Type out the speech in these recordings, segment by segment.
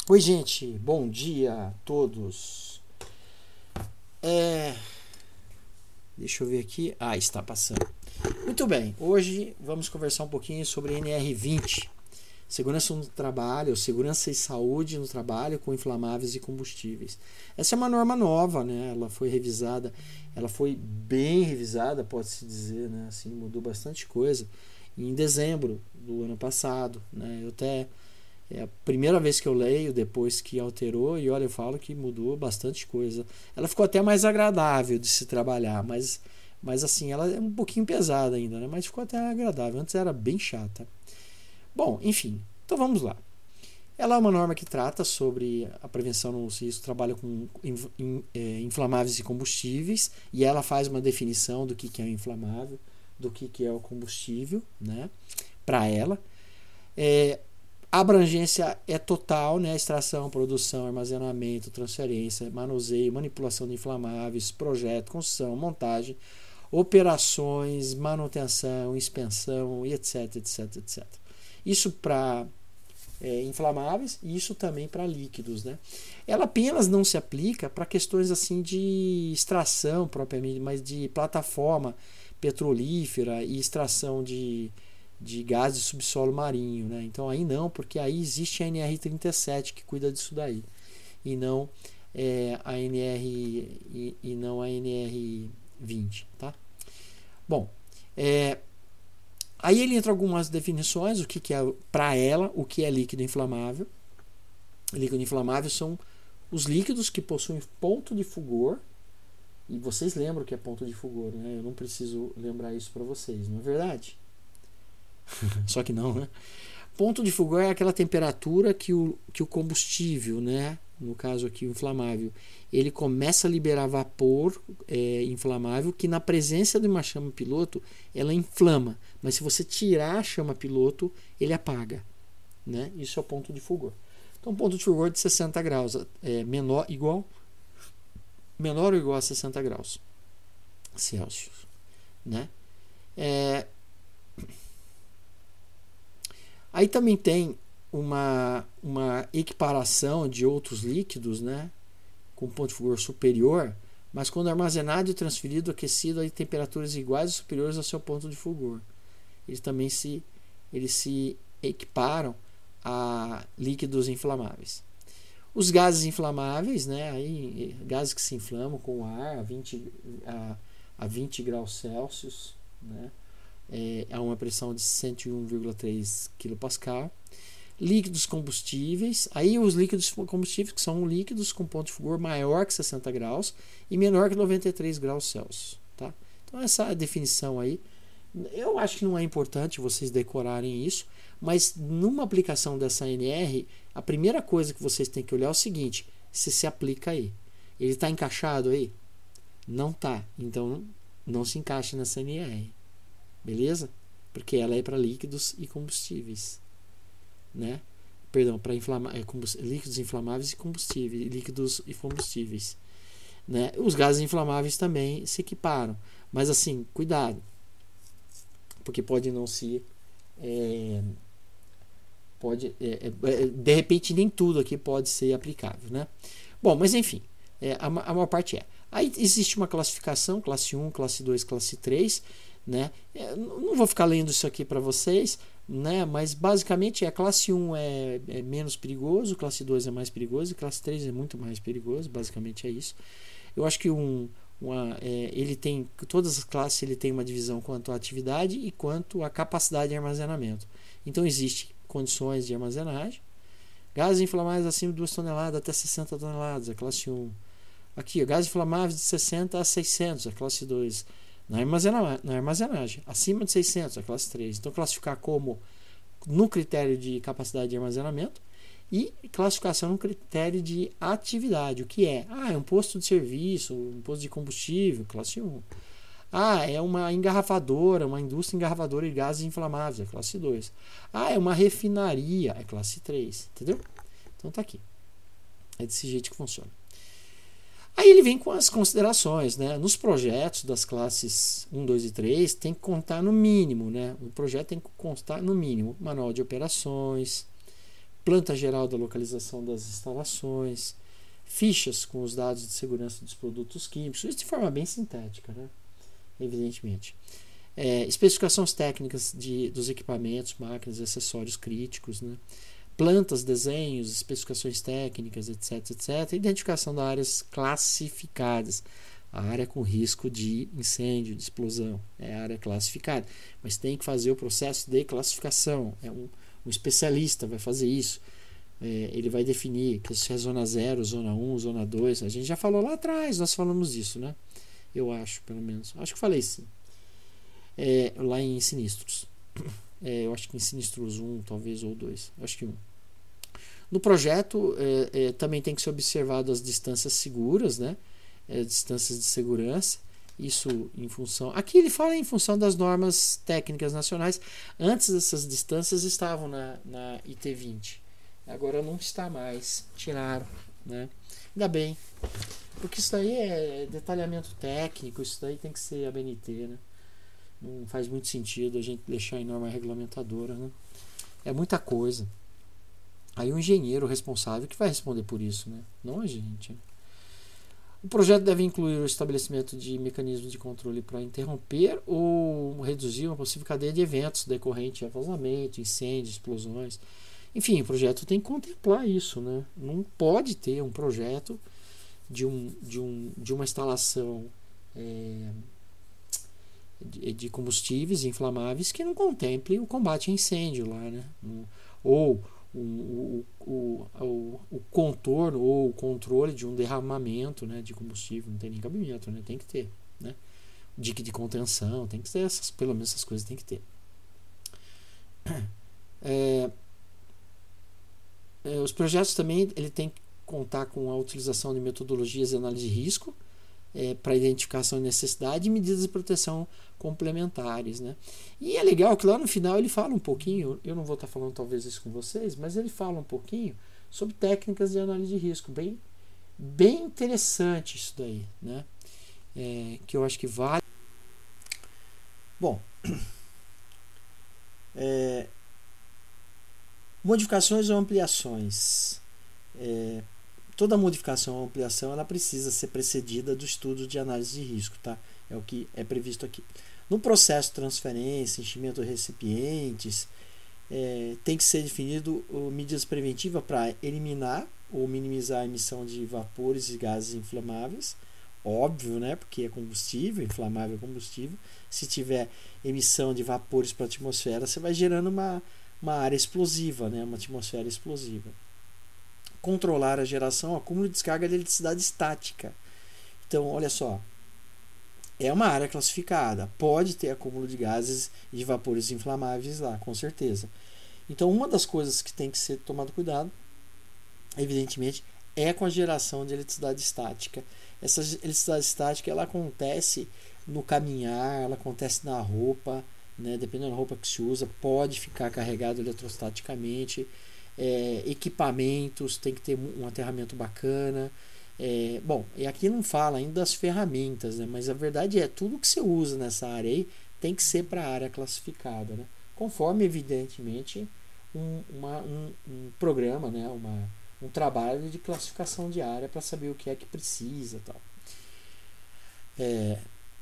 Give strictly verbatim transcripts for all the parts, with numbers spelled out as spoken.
Oi, gente, bom dia a todos. É... Deixa eu ver aqui. Ah, está passando. Muito bem, hoje vamos conversar um pouquinho sobre N R vinte, segurança no trabalho, segurança e saúde no trabalho com inflamáveis e combustíveis. Essa é uma norma nova, né? Ela foi revisada, ela foi bem revisada, pode-se dizer, né? Assim, mudou bastante coisa em dezembro do ano passado, né? Eu até É a primeira vez que eu leio depois que alterou e olha, eu falo que mudou bastante coisa. Ela ficou até mais agradável de se trabalhar, mas, mas assim, ela é um pouquinho pesada ainda, né? Mas ficou até agradável. Antes era bem chata. Bom, enfim, então vamos lá. Ela é uma norma que trata sobre a prevenção no risco, trabalha com inflamáveis e combustíveis, e ela faz uma definição do que é o inflamável, do que é o combustível, né? Para ela. É, A abrangência é total, né? Extração, produção, armazenamento, transferência, manuseio, manipulação de inflamáveis, projeto, construção, montagem, operações, manutenção, inspeção e etc, etc, etcétera. Isso para é, inflamáveis e isso também para líquidos, né? Ela apenas não se aplica para questões assim de extração propriamente, mas de plataforma petrolífera e extração de de gás de subsolo marinho, né? Então aí não, porque aí existe a N R trinta e sete que cuida disso daí e não é, a N R e, e não a N R vinte, tá? Bom, é, aí ele entra algumas definições, o que, que é para ela, o que é líquido inflamável. Líquido inflamável são os líquidos que possuem ponto de fulgor, e vocês lembram o que é ponto de fulgor, né? Eu não preciso lembrar isso para vocês, não é verdade? Só que não, né? Ponto de fulgor é aquela temperatura que o, que o combustível, né? No caso aqui o inflamável, ele começa a liberar vapor é, inflamável que na presença de uma chama piloto ela inflama, mas se você tirar a chama piloto ele apaga, né? Isso é o ponto de fulgor. Então ponto de fulgor de sessenta graus é menor igual menor ou igual a sessenta graus Celsius, né? É, Aí também tem uma, uma equiparação de outros líquidos, né, com ponto de fulgor superior, mas quando armazenado e transferido, aquecido a temperaturas iguais ou superiores ao seu ponto de fulgor. Eles também se, eles se equiparam a líquidos inflamáveis. Os gases inflamáveis, né, aí, gases que se inflamam com o ar a vinte, a, a vinte graus Celsius, né, é uma pressão de cento e um vírgula três quilopascal. Líquidos combustíveis, aí os líquidos combustíveis que são líquidos com ponto de fulgor maior que sessenta graus e menor que noventa e três graus Celsius, tá? Então essa definição aí, eu acho que não é importante vocês decorarem isso, mas numa aplicação dessa N R, a primeira coisa que vocês têm que olhar é o seguinte: se se aplica aí. Ele está encaixado aí? Não está, então não se encaixa nessa N R. Beleza? Porque ela é para líquidos e combustíveis, né? Perdão, para inflama é, líquidos inflamáveis e combustíveis, líquidos e combustíveis, né? Os gases inflamáveis também se equiparam, mas assim, cuidado, porque pode não se é, pode é, é, de repente nem tudo aqui pode ser aplicável, né? Bom, mas enfim, é, a, a maior parte é. Aí existe uma classificação, classe um, classe dois, classe três, né? Não vou ficar lendo isso aqui para vocês, né? Mas basicamente a classe um é, é menos perigoso, classe dois é mais perigoso e classe três é muito mais perigoso, basicamente é isso. Eu acho que um, uma, é, ele tem, todas as classes ele tem uma divisão quanto à atividade e quanto à capacidade de armazenamento. Então existe condições de armazenagem, gases inflamáveis acima de duas toneladas até sessenta toneladas, a classe um. Aqui, gases inflamáveis de sessenta a seiscentos, a classe dois. Na armazenagem, na armazenagem, acima de seiscentos, a classe três. Então, classificar como no critério de capacidade de armazenamento e classificação no critério de atividade. O que é? Ah, é um posto de serviço, um posto de combustível, classe um. Ah, é uma engarrafadora, uma indústria engarrafadora de gases inflamáveis, é classe dois. Ah, é uma refinaria, é classe três. Entendeu? Então, tá aqui. É desse jeito que funciona. Aí ele vem com as considerações, né? Nos projetos das classes um, dois e três tem que contar no mínimo, né? O projeto tem que constar no mínimo manual de operações, planta geral da localização das instalações, fichas com os dados de segurança dos produtos químicos, isso de forma bem sintética, né? Evidentemente. É, especificações técnicas de, dos equipamentos, máquinas e acessórios críticos, né? Plantas, desenhos, especificações técnicas, etc, etc. Identificação das áreas classificadas. A área com risco de incêndio, de explosão, é a área classificada. Mas tem que fazer o processo de classificação. É um, um especialista vai fazer isso. É, ele vai definir que se é zona zero, zona um, zona dois. A gente já falou lá atrás, nós falamos disso, né? Eu acho, pelo menos. Acho que falei sim. É, lá em sinistros. É, eu acho que em sinistros um, talvez, ou dois. Acho que um. No projeto, é, é, também tem que ser observado as distâncias seguras, né? É, distâncias de segurança. Isso em função... Aqui ele fala em função das normas técnicas nacionais. Antes essas distâncias estavam na, na I T vinte. Agora não está mais. Tiraram, né? Ainda bem. Porque isso daí é detalhamento técnico. Isso daí tem que ser a B N T, né? Não faz muito sentido a gente deixar em norma regulamentadora, né? É muita coisa. Aí o engenheiro responsável que vai responder por isso, né? Não a gente. O projeto deve incluir o estabelecimento de mecanismos de controle para interromper ou reduzir uma possível cadeia de eventos decorrente a vazamento, incêndio, explosões. Enfim, o projeto tem que contemplar isso, né? Não pode ter um projeto de, um, de, um, de uma instalação é, de, de combustíveis inflamáveis que não contemple o combate a incêndio lá, né? Ou o, o, o, o, o contorno ou o controle de um derramamento, né, de combustível. Não tem nem cabimento, né? Tem que ter, né? Dique de contenção, tem que ter essas, pelo menos essas coisas tem que ter. É, é, os projetos também ele tem que contar com a utilização de metodologias de análise de risco é, para identificação de necessidade e medidas de proteção complementares, né? E é legal que lá no final ele fala um pouquinho, eu não vou estar falando talvez isso com vocês, mas ele fala um pouquinho sobre técnicas de análise de risco, bem, bem interessante isso daí, né? É, que eu acho que vale. Bom, é, modificações ou ampliações. É, toda modificação ou ampliação ela precisa ser precedida do estudo de análise de risco, tá? É o que é previsto aqui. No processo de transferência, enchimento de recipientes, é, tem que ser definido uh, medidas preventivas para eliminar ou minimizar a emissão de vapores e gases inflamáveis. Óbvio, né? Porque é combustível, inflamável é combustível. Se tiver emissão de vapores para a atmosfera, você vai gerando uma, uma área explosiva, né? Uma atmosfera explosiva. Controlar a geração, acúmulo e descarga de eletricidade estática. Então, olha só. É uma área classificada, pode ter acúmulo de gases e de vapores inflamáveis lá, com certeza. Então, uma das coisas que tem que ser tomado cuidado, evidentemente, é com a geração de eletricidade estática. Essa eletricidade estática ela acontece no caminhar, ela acontece na roupa, né? Dependendo da roupa que se usa, pode ficar carregado eletrostaticamente. É, equipamentos, tem que ter um aterramento bacana. É, bom, e aqui não fala ainda das ferramentas, né? Mas a verdade é tudo que você usa nessa área aí tem que ser para a área classificada, né? Conforme, evidentemente, um, uma, um, um programa, né? uma, um trabalho de classificação de área para saber o que é que precisa. Tal. É,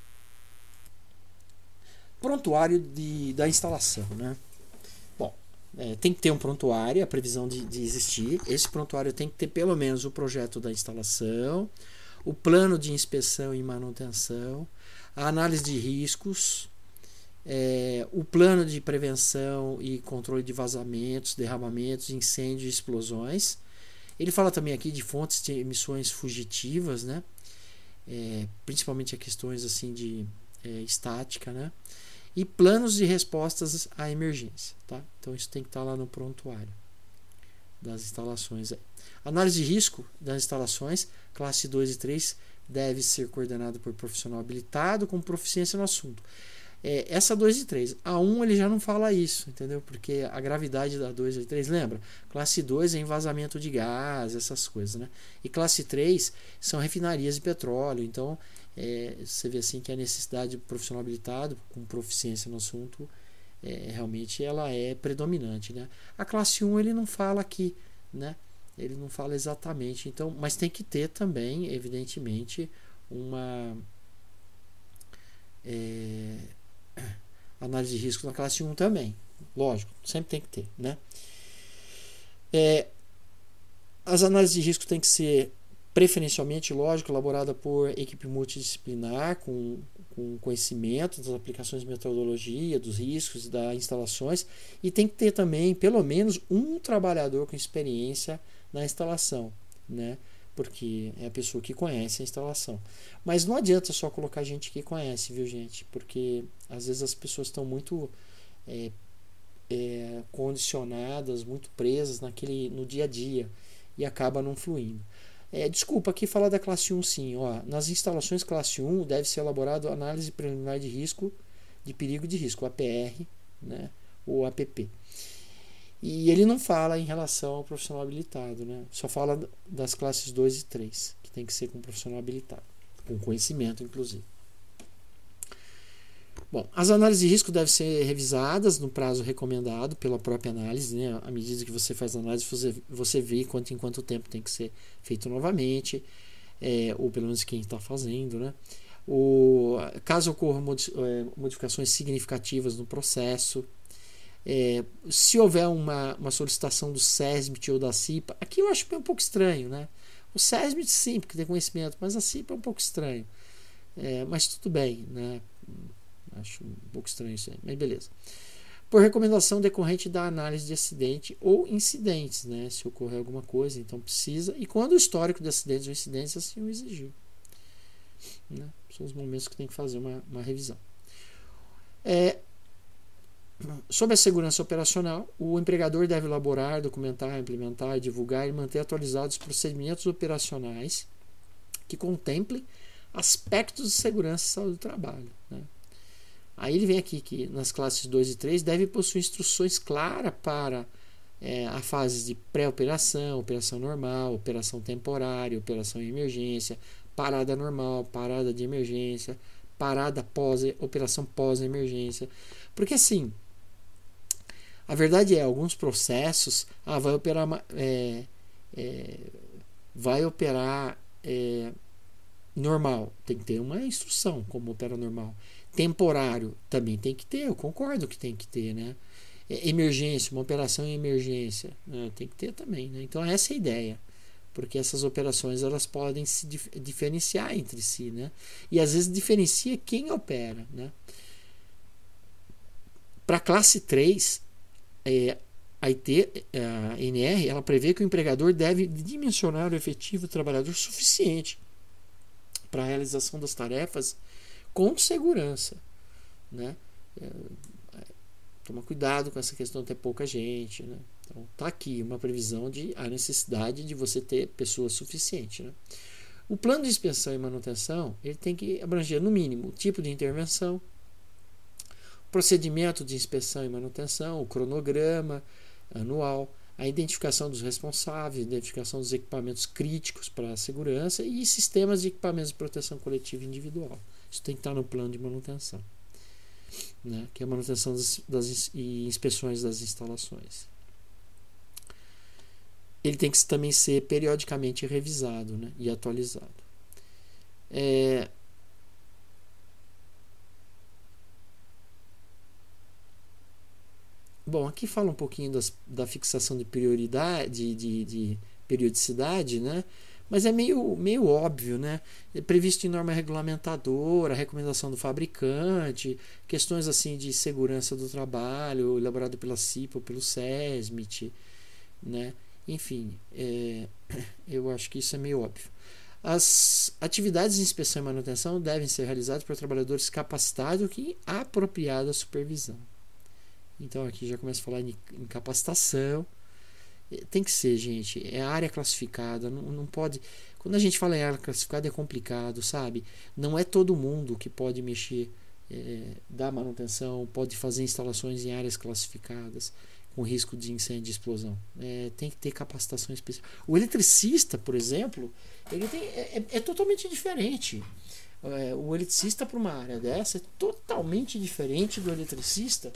prontuário de, da instalação, né? É, tem que ter um prontuário, a previsão de, de existir. Esse prontuário tem que ter pelo menos o projeto da instalação, o plano de inspeção e manutenção, a análise de riscos, é, o plano de prevenção e controle de vazamentos, derramamentos, incêndios e explosões. Ele fala também aqui de fontes de emissões fugitivas, né? É, principalmente a questões assim de é, estática, né? E planos de respostas à emergência, tá? Então isso tem que estar lá no prontuário das instalações. Análise de risco das instalações, classe dois e três, deve ser coordenado por profissional habilitado com proficiência no assunto. É, essa dois e três, a um ele já não fala isso, entendeu? Porque a gravidade da dois e três, lembra? Classe dois é envasamento de gás, essas coisas, né? E classe três são refinarias de petróleo, então é, você vê assim que a necessidade de profissional habilitado com proficiência no assunto é, realmente ela é predominante, né? A classe um ele não fala aqui, né? Ele não fala exatamente, então, mas tem que ter também, evidentemente, uma é, análise de risco na classe um também, lógico, sempre tem que ter, né? É, as análises de risco têm que ser preferencialmente, lógico, elaborada por equipe multidisciplinar, com, com conhecimento das aplicações de metodologia, dos riscos e das instalações, e tem que ter também, pelo menos, um trabalhador com experiência na instalação, né? Porque é a pessoa que conhece a instalação. Mas não adianta só colocar gente que conhece, viu, gente? Porque às vezes as pessoas estão muito é, é, condicionadas, muito presas naquele, no dia a dia, e acaba não fluindo. É, desculpa, aqui falar da classe um sim. Ó, nas instalações classe um deve ser elaborado análise preliminar de risco, de perigo de risco, A P R, né, ou A P P. E ele não fala em relação ao profissional habilitado, né? Só fala das classes dois e três, que tem que ser com profissional habilitado, com conhecimento, inclusive. Bom, as análises de risco devem ser revisadas no prazo recomendado pela própria análise, né? À medida que você faz a análise, você, você vê quanto em quanto tempo tem que ser feito novamente, é, ou pelo menos quem está fazendo, né? O, caso ocorram modificações significativas no processo, é, se houver uma, uma solicitação do SESMIT ou da CIPA, aqui eu acho um pouco estranho, né? O SESMIT sim, porque tem conhecimento, mas a CIPA é um pouco estranho. É, mas tudo bem, né? Acho um pouco estranho isso aí, mas beleza. Por recomendação decorrente da análise de acidente ou incidentes, né? Se ocorrer alguma coisa, então precisa. E quando o histórico de acidentes ou incidentes assim o exigir. Né? São os momentos que tem que fazer uma, uma revisão. É, sobre a segurança operacional, o empregador deve elaborar, documentar, implementar, divulgar e manter atualizados os procedimentos operacionais que contemplem aspectos de segurança e saúde do trabalho. Né? Aí ele vem aqui que nas classes dois e três deve possuir instruções claras para é, a fase de pré-operação, operação normal, operação temporária, operação em emergência, parada normal, parada de emergência, parada pós, operação pós-emergência. Porque assim, a verdade é, alguns processos, ah, vai operar, é, é, vai operar é, normal, tem que ter uma instrução como opera normal. Temporário também tem que ter, eu concordo que tem que ter, né? Emergência, uma operação em emergência, né? Tem que ter também, né? Então essa é a ideia, porque essas operações elas podem se dif diferenciar entre si, né? E às vezes diferencia quem opera, né? Para a classe três, é, a I T, a N R, ela prevê que o empregador deve dimensionar o efetivo trabalhador suficiente para a realização das tarefas com segurança, né? É, toma cuidado com essa questão de ter pouca gente, né? Então tá aqui uma previsão de a necessidade de você ter pessoas suficientes, né? O plano de inspeção e manutenção ele tem que abranger no mínimo o tipo de intervenção, procedimento de inspeção e manutenção, o cronograma anual, a identificação dos responsáveis, a identificação dos equipamentos críticos para a segurança e sistemas de equipamentos de proteção coletiva e individual. Isso tem que estar no plano de manutenção, né? Que é a manutenção das, das e inspeções das instalações. Ele tem que também ser periodicamente revisado, né? E atualizado. É... Bom, aqui fala um pouquinho das, da fixação de prioridade, de, de periodicidade, né? Mas é meio, meio óbvio, né? É previsto em norma regulamentadora, recomendação do fabricante, questões assim de segurança do trabalho, elaborado pela CIPA ou pelo SESMIT, né? Enfim, é, eu acho que isso é meio óbvio. As atividades de inspeção e manutenção devem ser realizadas por trabalhadores capacitados e apropriada supervisão. Então aqui já começa a falar em, em capacitação. Tem que ser, gente, é área classificada, não, não pode. Quando a gente fala em área classificada é complicado, sabe? Não é todo mundo que pode mexer, é, dar manutenção, pode fazer instalações em áreas classificadas com risco de incêndio e explosão. É, tem que ter capacitação especial. O eletricista, por exemplo, ele tem, é, é totalmente diferente. É, o eletricista para uma área dessa é totalmente diferente do eletricista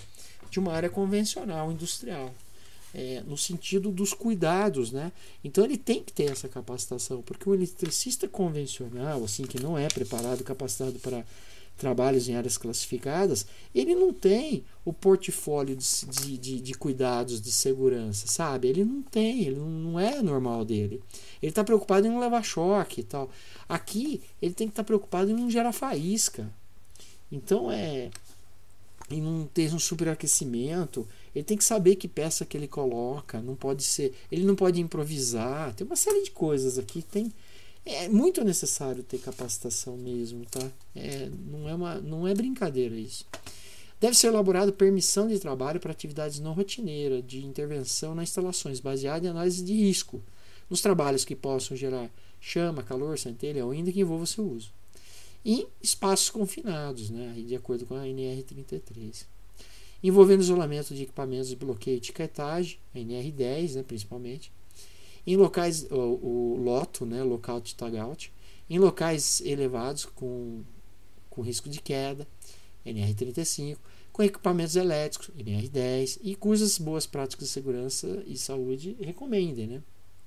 de uma área convencional, industrial. É, no sentido dos cuidados, né? Então ele tem que ter essa capacitação, porque o eletricista convencional, assim, que não é preparado, capacitado para trabalhos em áreas classificadas, ele não tem o portfólio de, de, de cuidados de segurança, sabe? Ele não tem, ele não é normal dele. Ele está preocupado em não levar choque e tal. Aqui, ele tem que estar tá preocupado em não gerar faísca. Então, é... em não ter um superaquecimento, ele tem que saber que peça que ele coloca, não pode ser, ele não pode improvisar, tem uma série de coisas aqui, tem, é muito necessário ter capacitação mesmo, tá? É, não, é uma, não é brincadeira isso. Deve ser elaborada permissão de trabalho para atividades não rotineiras, de intervenção nas instalações, baseada em análise de risco, nos trabalhos que possam gerar chama, calor, centelha ou ainda que envolva seu uso. Em espaços confinados, né, de acordo com a N R trinta e três. Envolvendo isolamento de equipamentos de bloqueio e etiquetagem, a N R dez, né, principalmente. Em locais, o, o LOTO, né, Lockout Tagout, em locais elevados com, com risco de queda, N R trinta e cinco, com equipamentos elétricos, N R dez, e cujas boas práticas de segurança e saúde recomendem, né.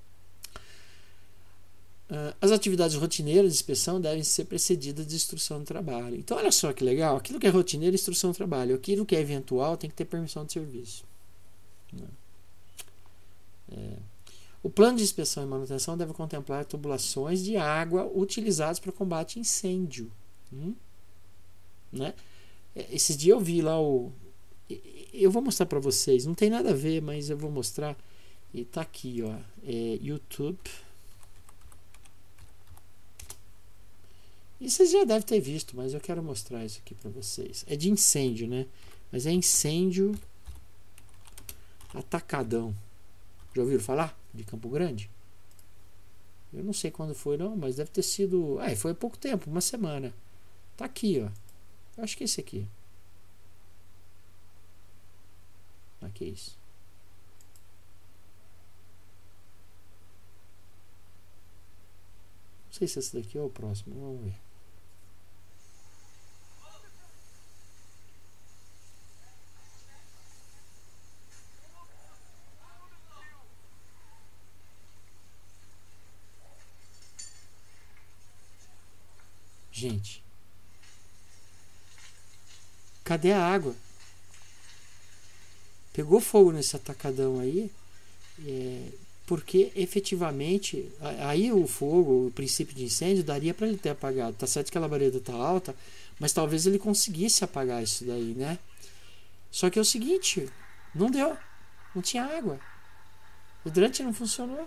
As atividades rotineiras de inspeção devem ser precedidas de instrução de trabalho. Então, olha só que legal. Aquilo que é rotineiro é instrução de trabalho. Aquilo que é eventual tem que ter permissão de serviço. É. O plano de inspeção e manutenção deve contemplar tubulações de água utilizadas para combate a incêndio. Hum? Né? Esses dias eu vi lá o... Eu vou mostrar para vocês. Não tem nada a ver, mas eu vou mostrar. E está aqui, ó. É YouTube... E vocês já devem ter visto, mas eu quero mostrar isso aqui para vocês. É de incêndio, né? Mas é incêndio atacadão. Já ouviram falar de Campo Grande? Eu não sei quando foi, não, mas deve ter sido... Ah, foi há pouco tempo, uma semana. Tá aqui, ó. Eu acho que é esse aqui. Aqui é isso. Não sei se esse daqui é o próximo, vamos ver. Gente, cadê a água? Pegou fogo nesse atacadão aí, é, porque efetivamente aí o fogo, o princípio de incêndio daria para ele ter apagado. Tá certo que a labareda tá alta, mas talvez ele conseguisse apagar isso daí, né? Só que é o seguinte, não deu, não tinha água, o hidrante não funcionou,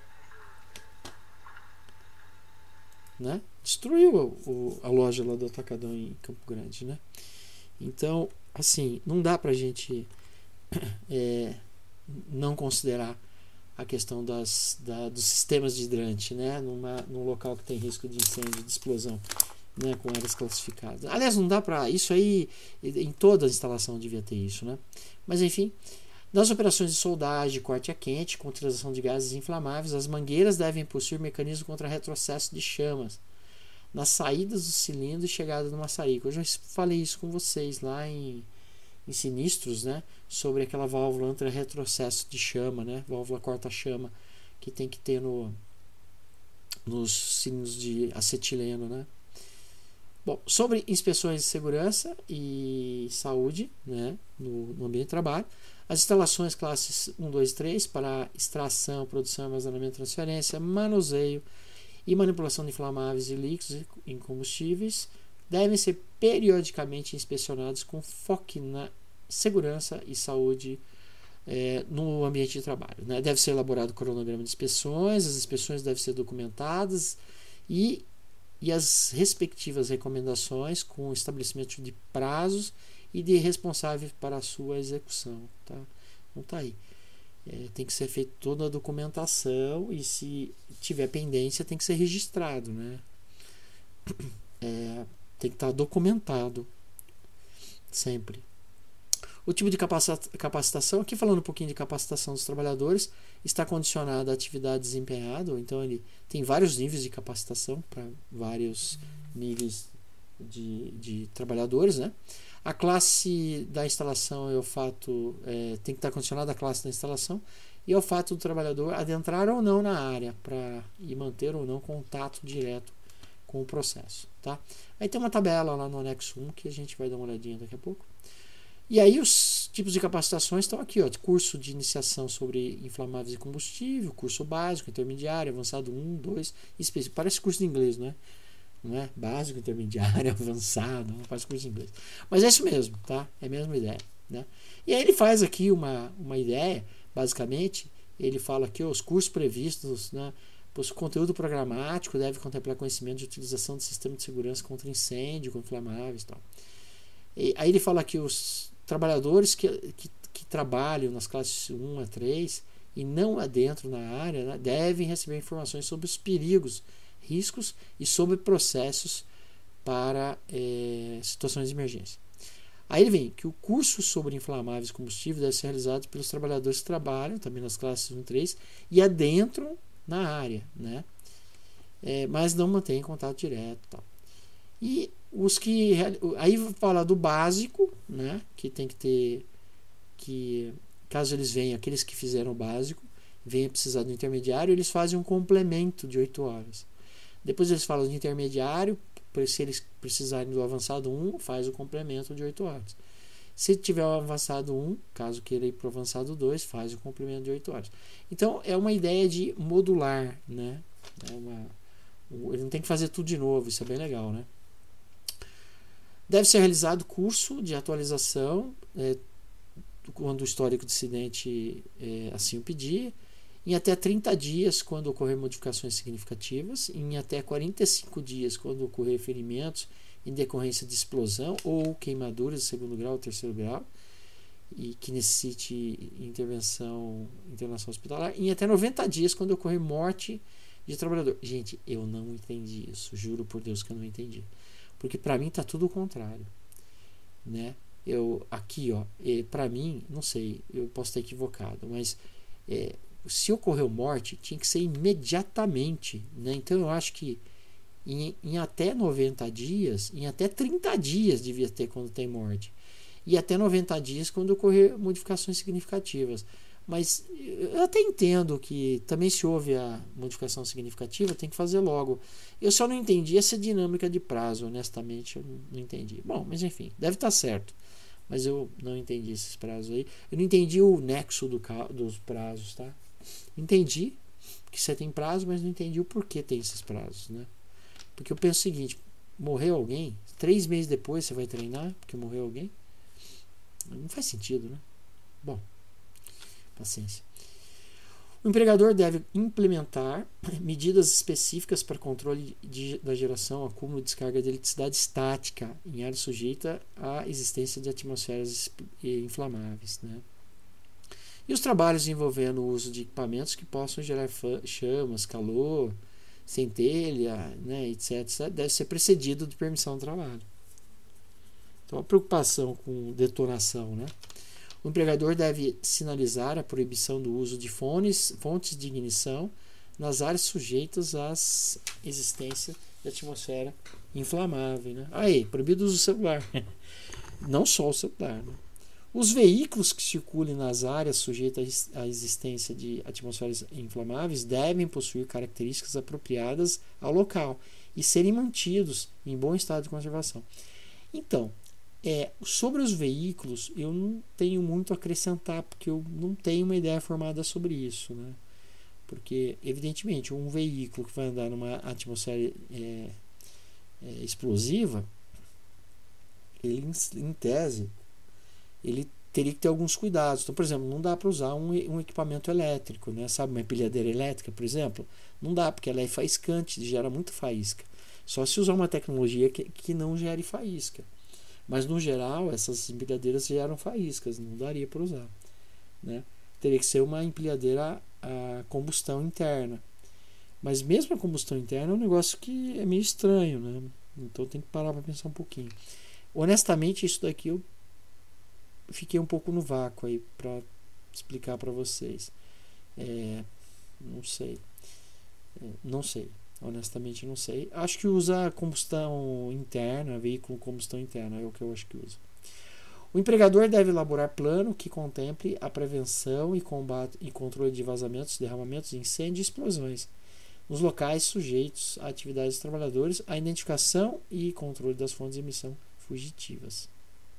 né? Destruiu o, a loja lá do atacadão em Campo Grande, né? Então, assim, não dá pra gente é, não considerar a questão das, da, dos sistemas de hidrante, né? Numa, num local que tem risco de incêndio, de explosão, né? Com áreas classificadas. Aliás, não dá pra... Isso aí, em toda a instalação devia ter isso, né? Mas, enfim... Nas operações de soldagem, corte a quente, com utilização de gases inflamáveis, as mangueiras devem possuir mecanismo contra retrocesso de chamas nas saídas do cilindro e chegada do maçarico. Eu já falei isso com vocês lá em, em Sinistros, né? Sobre aquela válvula anti-retrocesso de chama, né? Válvula corta-chama que tem que ter no, nos cilindros de acetileno, né? Bom, sobre inspeções de segurança e saúde, né? no, no ambiente de trabalho, as instalações classes um, dois, três para extração, produção, armazenamento, transferência, manuseio e manipulação de inflamáveis e líquidos em combustíveis devem ser periodicamente inspecionados com foco na segurança e saúde é, no ambiente de trabalho, né? Deve ser elaborado o cronograma de inspeções, as inspeções devem ser documentadas e, e as respectivas recomendações com estabelecimento de prazos e de responsável para a sua execução, tá? Então tá aí. É, tem que ser feita toda a documentação e se tiver pendência tem que ser registrado, né? É, tem que estar documentado sempre. O tipo de capacitação, aqui falando um pouquinho de capacitação dos trabalhadores, está condicionado à atividade desempenhada, então ele tem vários níveis de capacitação para vários níveis de, de trabalhadores, né? A classe da instalação é o fato, é, tem que estar condicionada à classe da instalação, e é o fato do trabalhador adentrar ou não na área para e manter ou não contato direto com o processo, tá? Aí tem uma tabela lá no anexo um que a gente vai dar uma olhadinha daqui a pouco. E aí os tipos de capacitações estão aqui, ó, curso de iniciação sobre inflamáveis e combustível, curso básico, intermediário, avançado um, dois, específico. Parece curso de inglês, não é? Não é? Básico, intermediário, avançado, não faz curso de inglês. Mas é isso mesmo, tá? É a mesma ideia, né? E aí ele faz aqui uma, uma ideia, basicamente, ele fala aqui ó, os cursos previstos, né? O conteúdo programático deve contemplar conhecimento de utilização do sistema de segurança contra incêndio, contra inflamáveis e tal. E aí ele fala que os trabalhadores que, que, que trabalham nas classes um a três e não adentro na área, né, devem receber informações sobre os perigos, riscos e sobre processos para é, situações de emergência. Aí ele vem que o curso sobre inflamáveis e combustível deve ser realizado pelos trabalhadores que trabalham também nas classes um a três e adentram na área, né? É, mas não mantém contato direto, tal. E os que aí fala do básico, né? Que tem que ter, que caso eles venham, aqueles que fizeram o básico venham precisar do intermediário, eles fazem um complemento de oito horas. Depois eles falam de intermediário, se eles precisarem do avançado um, faz o complemento de oito horas. Se tiver o avançado um, caso queira ir para o avançado dois, faz o complemento de oito horas. Então é uma ideia de modular, né? É uma, ele não tem que fazer tudo de novo, isso é bem legal, né? Deve ser realizado curso de atualização é, quando o histórico de acidente é, assim o pedir, em até trinta dias quando ocorrer modificações significativas, em até quarenta e cinco dias quando ocorrer ferimentos em decorrência de explosão ou queimaduras de segundo grau ou terceiro grau e que necessite intervenção, internação hospitalar, em até noventa dias quando ocorrer morte de trabalhador. Gente, eu não entendi isso, juro por Deus que eu não entendi. Porque para mim tá tudo o contrário, né? Eu aqui, ó, para mim, não sei, eu posso estar equivocado, mas é, se ocorreu morte, tinha que ser imediatamente, né? Então eu acho que em, em até noventa dias, em até trinta dias devia ter quando tem morte. E até noventa dias quando ocorrer modificações significativas. Mas eu até entendo que também se houve a modificação significativa, tem que fazer logo. Eu só não entendi essa dinâmica de prazo, honestamente, eu não entendi. Bom, mas enfim, deve estar certo. Mas eu não entendi esses prazos aí. Eu não entendi o nexo do, dos prazos, tá? Entendi que você tem prazo, mas não entendi o porquê tem esses prazos, né? Porque eu penso o seguinte, morreu alguém, três meses depois você vai treinar porque morreu alguém? Não faz sentido, né? Bom, paciência. O empregador deve implementar medidas específicas para controle de, da geração, acúmulo e descarga de eletricidade estática em área sujeita à existência de atmosferas inflamáveis, né? E os trabalhos envolvendo o uso de equipamentos que possam gerar chamas, calor, centelha, né, etc, etcétera, deve ser precedido de permissão do trabalho. Então, a preocupação com detonação, né? O empregador deve sinalizar a proibição do uso de fones, fontes de ignição nas áreas sujeitas à existência de atmosfera inflamável, né? Aí, proibido o uso do celular. Não só o celular, né? Os veículos que circulem nas áreas sujeitas à existência de atmosferas inflamáveis devem possuir características apropriadas ao local e serem mantidos em bom estado de conservação. Então, é, sobre os veículos, eu não tenho muito a acrescentar, porque eu não tenho uma ideia formada sobre isso, né? Porque, evidentemente, um veículo que vai andar numa atmosfera é, é, explosiva, ele, em tese, ele teria que ter alguns cuidados. Então, por exemplo, não dá para usar um, um equipamento elétrico, né? Sabe, uma empilhadeira elétrica, por exemplo? Não dá, porque ela é faiscante, gera muito faísca. Só se usar uma tecnologia que, que não gere faísca. Mas, no geral, essas empilhadeiras geram faíscas, não daria para usar, né? Teria que ser uma empilhadeira a combustão interna. Mas mesmo a combustão interna é um negócio que é meio estranho, né? Então tem que parar para pensar um pouquinho. Honestamente, isso daqui eu fiquei um pouco no vácuo aí para explicar para vocês. É, não sei. É, não sei. Honestamente não sei. Acho que usa combustão interna, veículo combustão interna, é o que eu acho que usa. O empregador deve elaborar plano que contemple a prevenção e combate e controle de vazamentos, derramamentos, incêndios e explosões nos locais sujeitos a atividades dos trabalhadores, a identificação e controle das fontes de emissão fugitivas.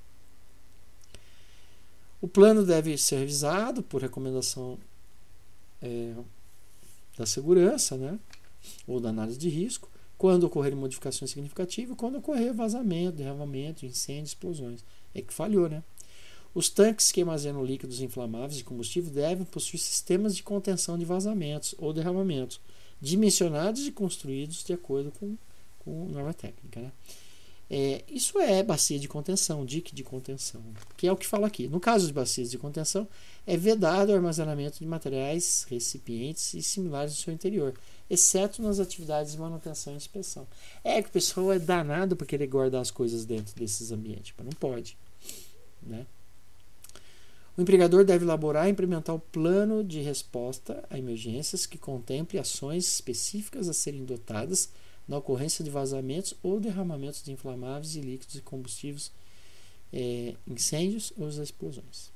O plano deve ser revisado por recomendação é, da segurança, né, ou da análise de risco, quando ocorrerem modificações significativas, quando ocorrer vazamento, derramamento, incêndio, explosões. É que falhou, né? Os tanques que armazenam líquidos inflamáveis e combustível devem possuir sistemas de contenção de vazamentos ou derramamentos, dimensionados e construídos de acordo com, com norma técnica, né? É, isso é bacia de contenção, dique de contenção, que é o que fala aqui. No caso de bacias de contenção, é vedado o armazenamento de materiais, recipientes e similares no seu interior, exceto nas atividades de manutenção e inspeção. É que o pessoal é danado por querer guardar as coisas dentro desses ambientes, mas não pode, né? O empregador deve elaborar e implementar o plano de resposta a emergências que contemple ações específicas a serem dotadas na ocorrência de vazamentos ou derramamentos de inflamáveis e líquidos e combustíveis, é, incêndios ou explosões.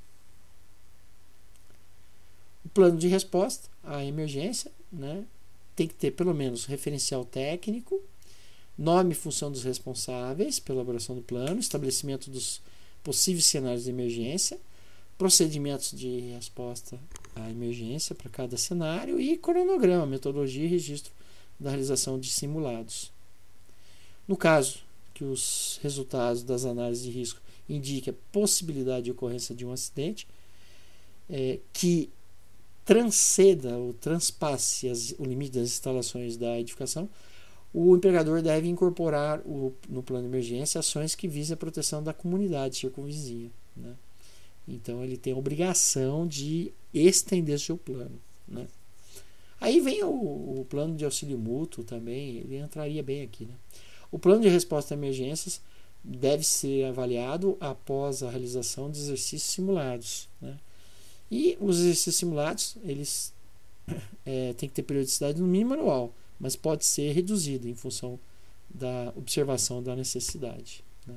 O plano de resposta à emergência, né, tem que ter pelo menos referencial técnico, nome e função dos responsáveis pela elaboração do plano, estabelecimento dos possíveis cenários de emergência, procedimentos de resposta à emergência para cada cenário e cronograma, metodologia e registro da realização de simulados. No caso que os resultados das análises de risco indiquem a possibilidade de ocorrência de um acidente é, que transceda ou transpasse as, o limite das instalações da edificação, o empregador deve incorporar o, no plano de emergência ações que visem a proteção da comunidade circunvizinha, né? Então ele tem a obrigação de estender seu plano, né? Aí vem o, o plano de auxílio mútuo também, ele entraria bem aqui, né? O plano de resposta a emergências deve ser avaliado após a realização de exercícios simulados, né? E os exercícios simulados, eles é, têm que ter periodicidade no mínimo anual, mas pode ser reduzido em função da observação da necessidade, né?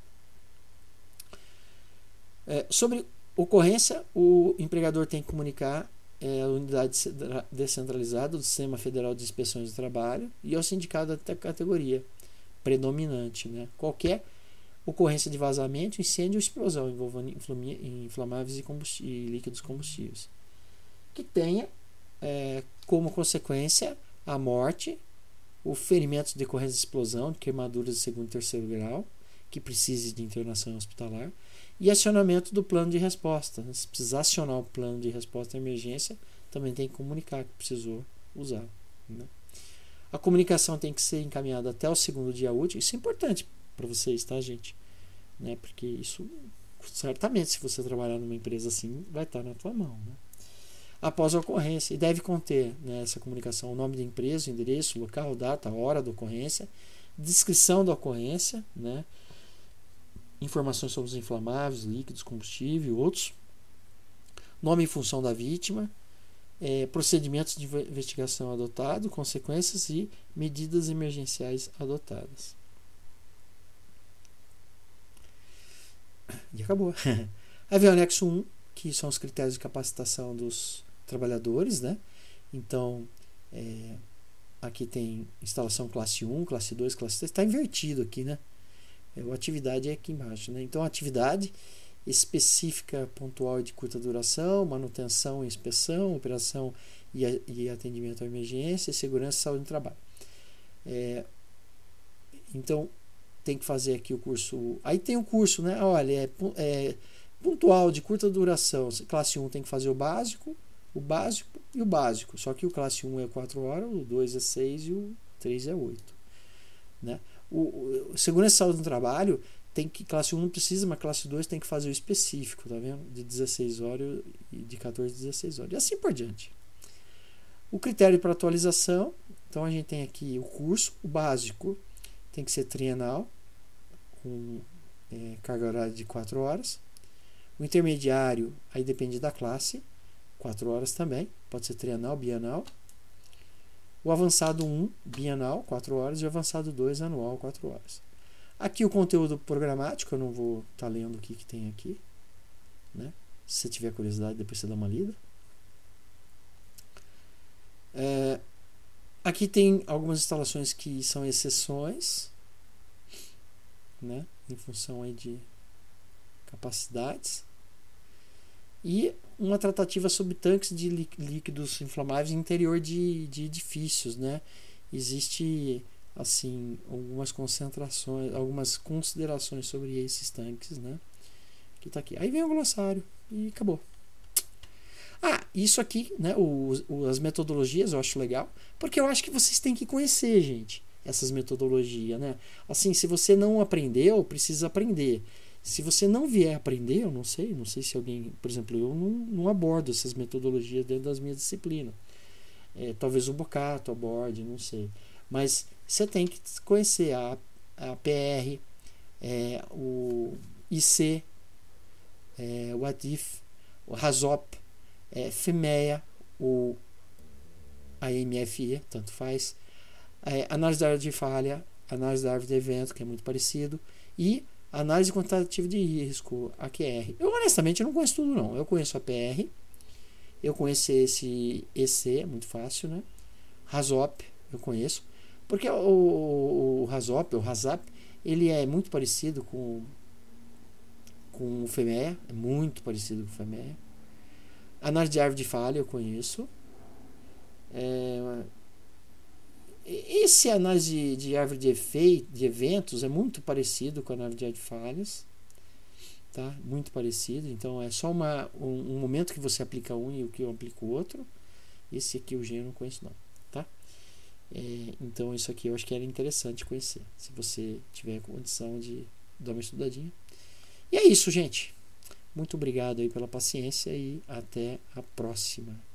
É, sobre ocorrência, o empregador tem que comunicar é, a unidade descentralizada do Sistema Federal de Inspeções do Trabalho e ao sindicato da categoria predominante, né? Qualquer ocorrência de vazamento, incêndio ou explosão envolvendo inflamáveis e, e líquidos combustíveis, que tenha é, como consequência a morte, o ferimento decorrente de explosão, de queimaduras de segundo e terceiro grau, que precise de internação hospitalar, e acionamento do plano de resposta. Se precisar acionar o plano de resposta à emergência, também tem que comunicar que precisou usar, né? A comunicação tem que ser encaminhada até o segundo dia útil. Isso é importante para vocês, tá, gente? Né? Porque isso, certamente, se você trabalhar numa empresa assim, vai estar na tua mão, né? Após a ocorrência, e deve conter, né, essa comunicação o nome da empresa, o endereço, o local, data, a hora da ocorrência, descrição da ocorrência, né, informações sobre os inflamáveis, líquidos, combustível e outros, nome e função da vítima, é, procedimentos de investigação adotados, consequências e medidas emergenciais adotadas. E acabou. Aí vem o anexo um, que são os critérios de capacitação dos trabalhadores, né? Então, é, aqui tem instalação classe um, classe dois, classe três, está invertido aqui, né? A atividade é aqui embaixo, né? Então, atividade específica, pontual e de curta duração, manutenção e inspeção, operação e, e atendimento à emergência, segurança e saúde no trabalho. É, então, tem que fazer aqui o curso. Aí tem o curso, né? Olha, é, é pontual, de curta duração. Classe um tem que fazer o básico, o básico e o básico. Só que o classe um é quatro horas, o dois é seis e o três é oito. Né? O, o segurança e saúde no trabalho, tem que, classe um não precisa, mas classe dois tem que fazer o específico, tá vendo? De dezesseis horas e de quatorze a dezesseis horas. E assim por diante. O critério para atualização, então a gente tem aqui o curso, o básico tem que ser trienal, com é, carga horária de quatro horas. O intermediário, aí depende da classe, quatro horas também, pode ser trienal, bienal. O avançado um, bienal, quatro horas, e o avançado dois, anual, quatro horas. Aqui o conteúdo programático, eu não vou estar tá lendo o que, que tem aqui, né? Se você tiver curiosidade, depois você dá uma lida. É, aqui tem algumas instalações que são exceções, né? Em função aí de capacidades. E uma tratativa sobre tanques de líquidos inflamáveis no interior de, de edifícios, né? Existe assim algumas concentrações, algumas considerações sobre esses tanques, né? Que tá aqui. Aí vem o glossário e acabou. Ah, isso aqui, né? O, o, as metodologias eu acho legal, porque eu acho que vocês têm que conhecer, gente, essas metodologias, né? Assim, se você não aprendeu, precisa aprender. Se você não vier aprender, eu não sei, não sei se alguém, por exemplo, eu não, não abordo essas metodologias dentro das minhas disciplinas. É, talvez o Bocato aborde, não sei. Mas você tem que conhecer a, a P R, é, o I C, é, o ADIF, o RASOP, é, FIMEA, o A M F E, tanto faz, é, análise da área de falha, análise da árvore de evento, que é muito parecido, e análise quantitativa de risco, a Q R. Eu honestamente eu não conheço tudo não. Eu conheço a P R, eu conheço esse E C, é muito fácil, né? RASOP, eu conheço. Porque o, o, o RASOP, o RASAP, ele é muito parecido com, com o FIMEA, é muito parecido com o FIMEA. Análise de árvore de falha eu conheço. É, esse análise de, de árvore de efeito, de eventos, é muito parecido com a análise de árvore de falhas, tá? Muito parecido. Então é só uma, um, um momento que você aplica um e o que eu aplico o outro. Esse aqui o G eu não conheço não, tá? É, então isso aqui eu acho que era interessante conhecer, se você tiver condição de dar uma estudadinha. E é isso, gente. Muito obrigado aí pela paciência e até a próxima.